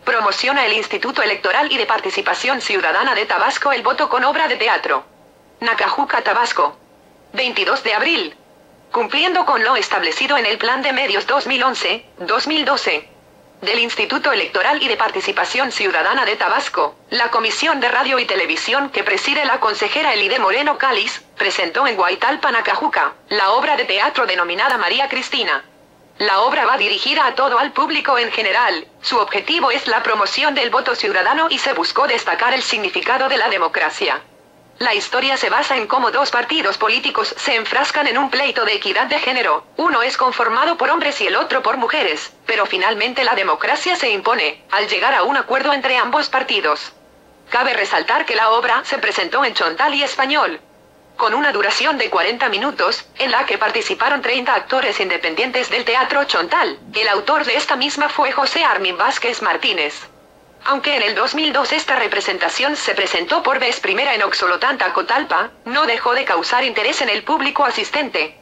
Promociona el Instituto Electoral y de Participación Ciudadana de Tabasco el voto con obra de teatro. Nacajuca, Tabasco. 22 de abril. Cumpliendo con lo establecido en el Plan de Medios 2011-2012 del Instituto Electoral y de Participación Ciudadana de Tabasco, la Comisión de Radio y Televisión que preside la consejera Elide Moreno Cáliz, presentó en Guaytalpa, Nacajuca, la obra de teatro denominada María Cristina. La obra va dirigida a todo al público en general, su objetivo es la promoción del voto ciudadano y se buscó destacar el significado de la democracia. La historia se basa en cómo dos partidos políticos se enfrascan en un pleito de equidad de género, uno es conformado por hombres y el otro por mujeres, pero finalmente la democracia se impone, al llegar a un acuerdo entre ambos partidos. Cabe resaltar que la obra se presentó en chontal y español, con una duración de 40 minutos, en la que participaron 30 actores independientes del teatro chontal. El autor de esta misma fue José Armin Vázquez Martínez. Aunque en el 2002 esta representación se presentó por vez primera en Oxolotán, Tacotalpa, no dejó de causar interés en el público asistente.